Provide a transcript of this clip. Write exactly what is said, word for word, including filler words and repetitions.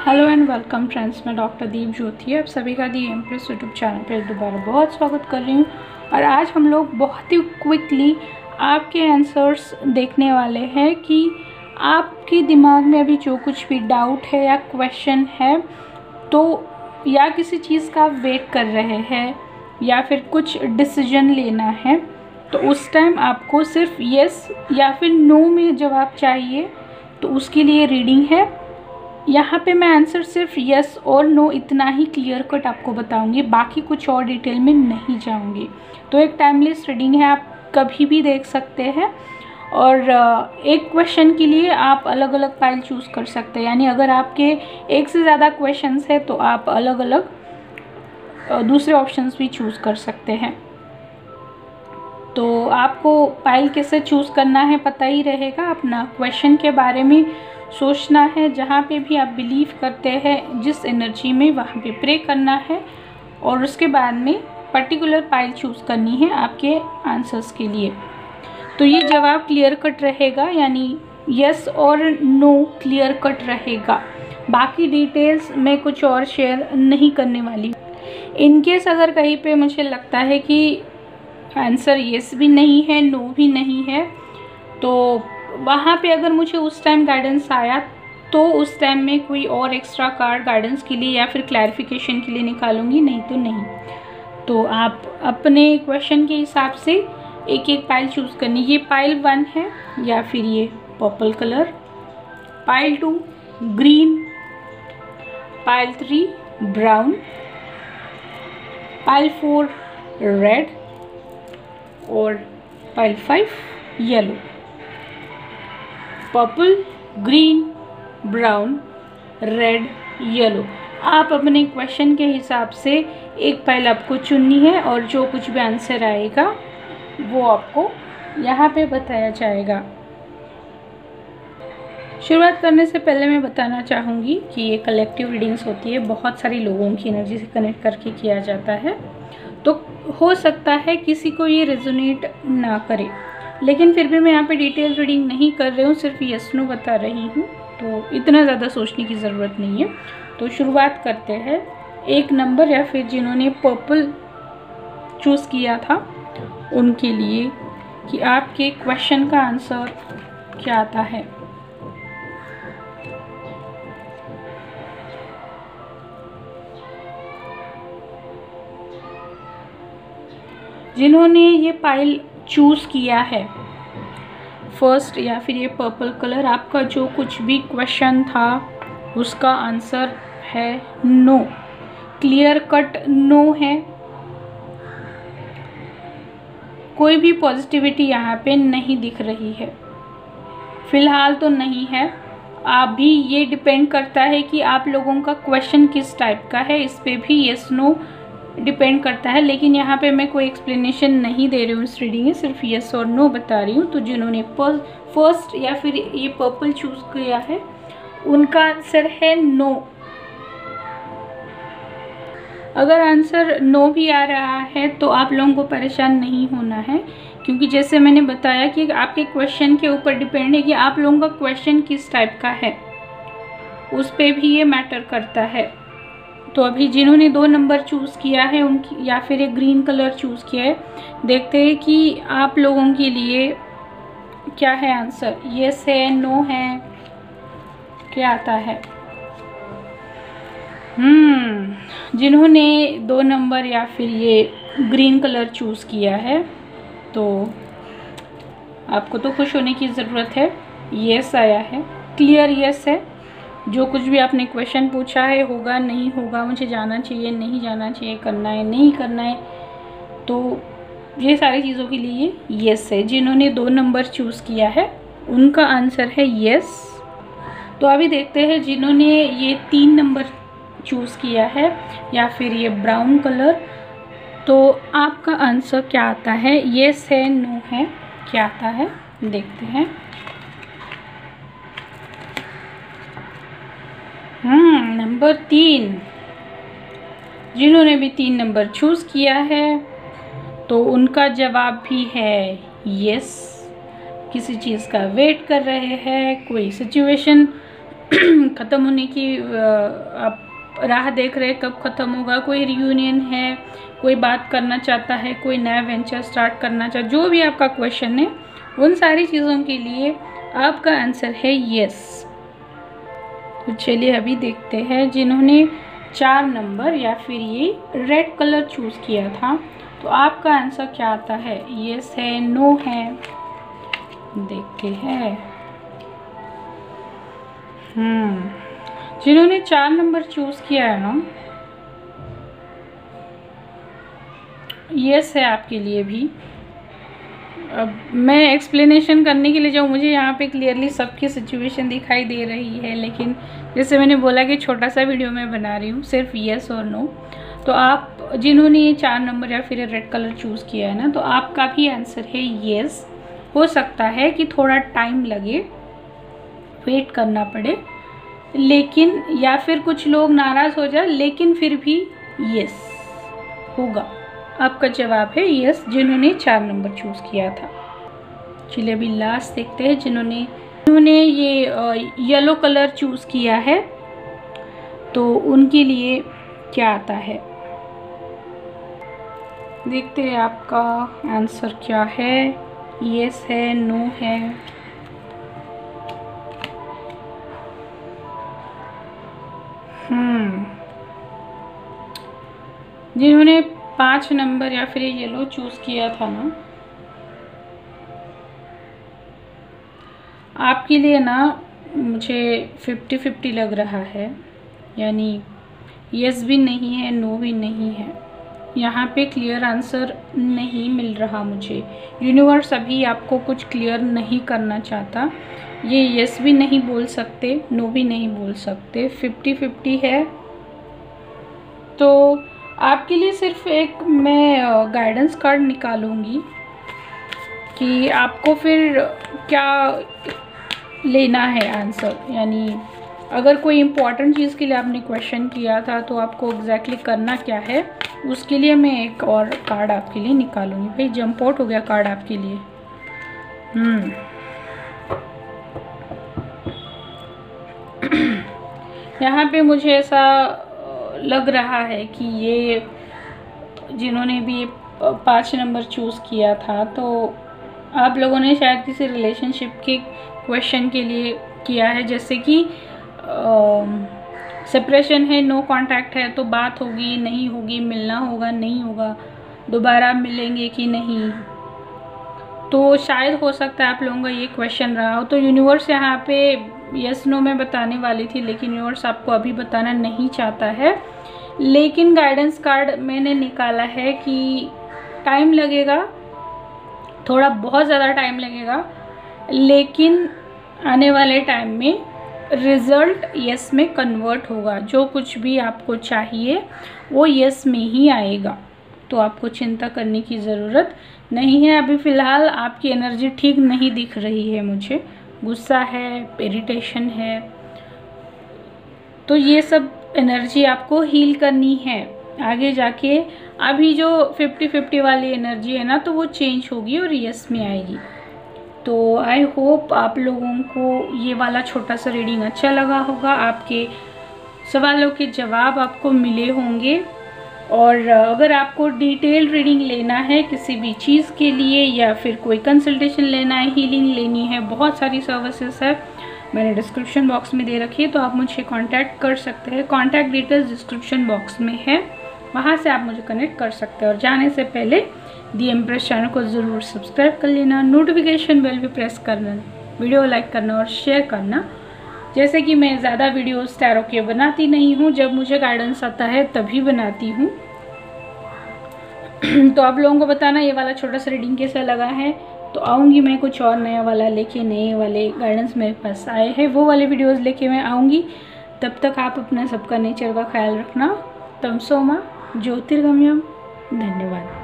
Hello and welcome friends, मैं doctor Deep Jyoti आप सभी का दी एम्प्रेस यूट्यूब चैनल पर दोबारा बहुत स्वागत कर रही हूँ। और आज हम लोग बहुत ही क्विकली आपके आंसर्स देखने वाले हैं कि आपके दिमाग में अभी जो कुछ भी डाउट है या क्वेश्चन है तो या किसी चीज़ का वेट कर रहे हैं या फिर कुछ डिसीजन लेना है, तो उस टाइम आपको सिर्फ यस या फिर नो में जवाब चाहिए। तो उसके लिए रीडिंग है। यहाँ पे मैं आंसर सिर्फ यस और नो इतना ही क्लियर कट आपको बताऊंगी, बाकी कुछ और डिटेल में नहीं जाऊंगी। तो एक टाइमलेस रीडिंग है, आप कभी भी देख सकते हैं। और एक क्वेश्चन के लिए आप अलग अलग फाइल चूज़ कर सकते हैं, यानी अगर आपके एक से ज़्यादा क्वेश्चंस है तो आप अलग अलग दूसरे ऑप्शंस भी चूज़ कर सकते हैं। तो आपको फाइल कैसे चूज़ करना है पता ही रहेगा। अपना क्वेश्चन के बारे में सोचना है, जहाँ पे भी आप बिलीव करते हैं जिस एनर्जी में, वहाँ पे प्रे करना है और उसके बाद में पर्टिकुलर फाइल चूज़ करनी है आपके आंसर्स के लिए। तो ये जवाब क्लियर कट रहेगा, यानी यस और नो क्लियर कट रहेगा। बाकी डिटेल्स मैं कुछ और शेयर नहीं करने वाली। इनकेस अगर कहीं पे मुझे लगता है कि आंसर यस भी नहीं है नो भी नहीं है, तो वहाँ पे अगर मुझे उस टाइम गाइडेंस आया तो उस टाइम में कोई और एक्स्ट्रा कार्ड गाइडेंस के लिए या फिर क्लैरिफिकेशन के लिए निकालूंगी, नहीं तो नहीं। तो आप अपने क्वेश्चन के हिसाब से एक एक पाइल चूज़ करनी। ये पाइल वन है या फिर ये purple colour, pile two green, pile three brown, pile four red और pile five yellow. Purple, green, brown, red, yellow. आप अपने क्वेश्चन के हिसाब से एक फाइल आपको चुननी है और जो कुछ भी आंसर आएगा वो आपको यहाँ पे बताया जाएगा। शुरुआत करने से पहले मैं बताना चाहूँगी कि ये कलेक्टिव रीडिंग्स होती है, बहुत सारी लोगों की एनर्जी से कनेक्ट करके किया जाता है। तो हो सकता है किसी को ये रेजोनेट ना करे, लेकिन फिर भी मैं यहाँ पे डिटेल रीडिंग नहीं कर रही हूँ, सिर्फ यस नो बता रही हूँ। तो इतना ज़्यादा सोचने की ज़रूरत नहीं है। तो शुरुआत करते हैं एक नंबर या फिर जिन्होंने पर्पल चूज़ किया था उनके लिए कि आपके क्वेश्चन का आंसर क्या आता है। जिन्होंने ये पाइल चूज़ किया है फर्स्ट या फिर ये पर्पल कलर, आपका जो कुछ भी क्वेश्चन था उसका आंसर है नो, क्लियर कट नो है। कोई भी पॉजिटिविटी यहाँ पे नहीं दिख रही है, फिलहाल तो नहीं है। आप भी, ये डिपेंड करता है कि आप लोगों का क्वेश्चन किस टाइप का है, इस पे भी यस नो डिपेंड करता है। लेकिन यहाँ पे मैं कोई एक्सप्लेनेशन नहीं दे रही हूँ इस रीडिंग में, सिर्फ यस और नो बता रही हूँ। तो जिन्होंने फर्स्ट या फिर ये पर्पल चूज़ किया है उनका आंसर है नो। अगर आंसर नो भी आ रहा है तो आप लोगों को परेशान नहीं होना है, क्योंकि जैसे मैंने बताया कि आपके क्वेश्चन के ऊपर डिपेंड है कि आप लोगों का क्वेश्चन किस टाइप का है, उस पर भी ये मैटर करता है। तो अभी जिन्होंने दो नंबर चूज़ किया है उनकी, या फिर एक ग्रीन कलर चूज़ किया है, देखते हैं कि आप लोगों के लिए क्या है आंसर, यस है नो है, क्या आता है। हम्म जिन्होंने दो नंबर या फिर ये ग्रीन कलर चूज़ किया है तो आपको तो खुश होने की ज़रूरत है। यस आया है, क्लियर यस है। जो कुछ भी आपने क्वेश्चन पूछा है, होगा नहीं होगा, मुझे जाना चाहिए नहीं जाना चाहिए, करना है नहीं करना है, तो ये सारी चीज़ों के लिए यस है। जिन्होंने दो नंबर चूज़ किया है उनका आंसर है यस। तो अभी देखते हैं जिन्होंने ये तीन नंबर चूज़ किया है या फिर ये ब्राउन कलर, तो आपका आंसर क्या आता है, यस है नो है, क्या आता है देखते हैं। हम्म नंबर तीन, जिन्होंने भी तीन नंबर चूज़ किया है तो उनका जवाब भी है यस। किसी चीज़ का वेट कर रहे हैं, कोई सिचुएशन ख़त्म होने की आप राह देख रहे हैं, कब ख़त्म होगा। कोई रियूनियन है, कोई बात करना चाहता है, कोई नया वेंचर स्टार्ट करना चाहता, जो भी आपका क्वेश्चन है उन सारी चीज़ों के लिए आपका आंसर है यस। तो चलिए अभी देखते हैं जिन्होंने चार नंबर या फिर ये रेड कलर चूज़ किया था, तो आपका आंसर क्या आता है? यस है, नो है, देखते हैं। हम्म जिन्होंने चार नंबर चूज़ किया है ना, यस है आपके लिए भी। अब मैं एक्सप्लेनेशन करने के लिए जाऊँ, मुझे यहाँ पे क्लियरली सबकी सिचुएशन दिखाई दे रही है, लेकिन जैसे मैंने बोला कि छोटा सा वीडियो मैं बना रही हूँ, सिर्फ यस और नो। तो आप जिन्होंने ये चार नंबर या फिर रेड कलर चूज़ किया है ना, तो आपका भी आंसर है यस। हो सकता है कि थोड़ा टाइम लगे, वेट करना पड़े, लेकिन या फिर कुछ लोग नाराज़ हो जाए, लेकिन फिर भी यस होगा। आपका जवाब है यस, जिन्होंने चार नंबर चूज़ किया था। चलिए अभी लास्ट देखते हैं जिन्होंने जिन्होंने ये येलो कलर चूज़ किया है, तो उनके लिए क्या आता है। देखते हैं आपका आंसर क्या है। यस है, नो है, हम्म जिन्होंने पाँच नंबर या फिर येलो चूज़ किया था ना, आपके लिए ना मुझे फिफ्टी फिफ्टी लग रहा है, यानी यस भी नहीं है, नो भी नहीं है। यहाँ पे क्लियर आंसर नहीं मिल रहा मुझे। यूनिवर्स अभी आपको कुछ क्लियर नहीं करना चाहता। ये यस भी नहीं बोल सकते, नो भी नहीं बोल सकते, फिफ्टी फिफ्टी है। तो आपके लिए सिर्फ एक मैं गाइडेंस कार्ड निकालूंगी कि आपको फिर क्या लेना है आंसर। यानी अगर कोई इम्पोर्टेंट चीज़ के लिए आपने क्वेश्चन किया था, तो आपको एग्जैक्टली करना क्या है, उसके लिए मैं एक और कार्ड आपके लिए निकालूंगी। भाई जंप आउट हो गया कार्ड आपके लिए। हम्म यहाँ पे मुझे ऐसा लग रहा है कि ये जिन्होंने भी पाँच नंबर चूज़ किया था, तो आप लोगों ने शायद किसी रिलेशनशिप के क्वेश्चन के लिए किया है। जैसे कि सेपरेशन है, नो कांटेक्ट है, तो बात होगी नहीं होगी, मिलना होगा नहीं होगा, दोबारा मिलेंगे कि नहीं। तो शायद हो सकता है आप लोगों का ये क्वेश्चन रहा हो। तो यूनिवर्स यहाँ पे यस नो में बताने वाली थी, लेकिन यूनिवर्स आपको अभी बताना नहीं चाहता है। लेकिन गाइडेंस कार्ड मैंने निकाला है कि टाइम लगेगा, थोड़ा बहुत ज़्यादा टाइम लगेगा, लेकिन आने वाले टाइम में रिज़ल्ट यस में कन्वर्ट होगा। जो कुछ भी आपको चाहिए वो यस में ही आएगा, तो आपको चिंता करने की ज़रूरत नहीं है। अभी फ़िलहाल आपकी एनर्जी ठीक नहीं दिख रही है मुझे, गुस्सा है, इरिटेशन है, तो ये सब एनर्जी आपको हील करनी है। आगे जाके अभी जो फिफ्टी फिफ्टी वाली एनर्जी है ना, तो वो चेंज होगी और यस में आएगी। तो आई होप आप लोगों को ये वाला छोटा सा रीडिंग अच्छा लगा होगा, आपके सवालों के जवाब आपको मिले होंगे। और अगर आपको डिटेल रीडिंग लेना है किसी भी चीज़ के लिए, या फिर कोई कंसल्टेशन लेना है, हीलिंग लेनी है, बहुत सारी सर्विसेज है, मैंने डिस्क्रिप्शन बॉक्स में दे रखी है, तो आप मुझे कांटेक्ट कर सकते हैं। कांटेक्ट डिटेल्स डिस्क्रिप्शन बॉक्स में है, वहाँ से आप मुझे कनेक्ट कर सकते हैं। और जाने से पहले दी एम्प्रेस चैनल को ज़रूर सब्सक्राइब कर लेना, नोटिफिकेशन बेल भी प्रेस करना, वीडियो लाइक करना और शेयर करना। जैसे कि मैं ज़्यादा वीडियोस टैरो के बनाती नहीं हूँ, जब मुझे गाइडेंस आता है तभी बनाती हूँ। तो आप लोगों को बताना ये वाला छोटा सा रीडिंग कैसा लगा है। तो आऊँगी मैं कुछ और नया वाला लेके, नए वाले गाइडेंस मेरे पास आए हैं, वो वाले वीडियोस लेके मैं आऊँगी। तब तक आप अपना सबका नेचर का ख्याल रखना। तमसो मां ज्योतिर्गम्यम। धन्यवाद।